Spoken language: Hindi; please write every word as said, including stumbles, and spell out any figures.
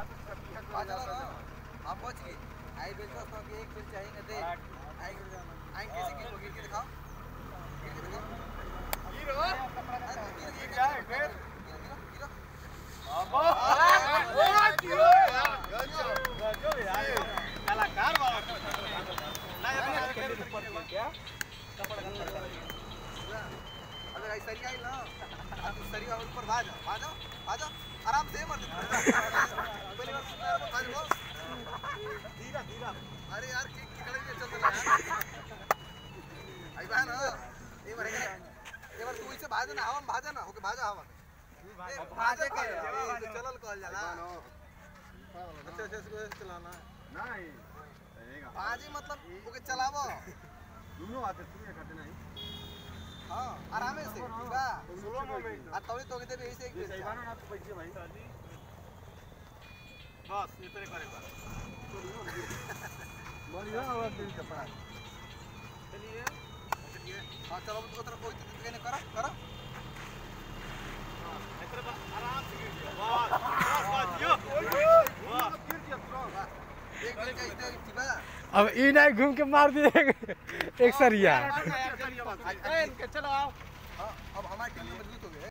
आ चलो ना हम बच गए आई बेचो तो कि एक फिर चाहिए दे आई आई कैसे की गिर के दिखाओ गिर के दिखाओ हीरो गिर जाए फिर गिरो अब ओ हीरो गजब गजब यार कलाकार वाला ना यार क्या कपड़ा का अगर ऐसा सरिया ही ना अब सरिया ऊपर भाग जाओ भाग जाओ भाग जाओ आराम से मत पहली बार भाग जाओ धीरा धीरा अरे यार किक किकड़े के चल रहा है आई बहन ये बार ये बार तू इसे भाग ना हवा भाग ना ओके भाग हवा भागे के चलल कहल जाला अच्छा अच्छा इसको चलाना नहीं भाजी मतलब ओके चलावो दोनों आते तू ये करते नहीं हां आराम से ठीक है स्लो मोमेंट आ तोड़ी तो के ऐसे एक सही बानो ना तो पैसे भाई बस इतने करेगा बढ़िया आवाज दे कपड़ा चलिए चलिए हां चलो तो तरफ कोई तरीके ने करो करो हां इधर आराम से गिर जाओ बस बस यो वाह गिर गया वाह एक मिनट का इधर ठीक है अब ई नहीं घूम के मार दिए एक सरिया चलो आओ अब हमारी टीम मजबूत हो गई।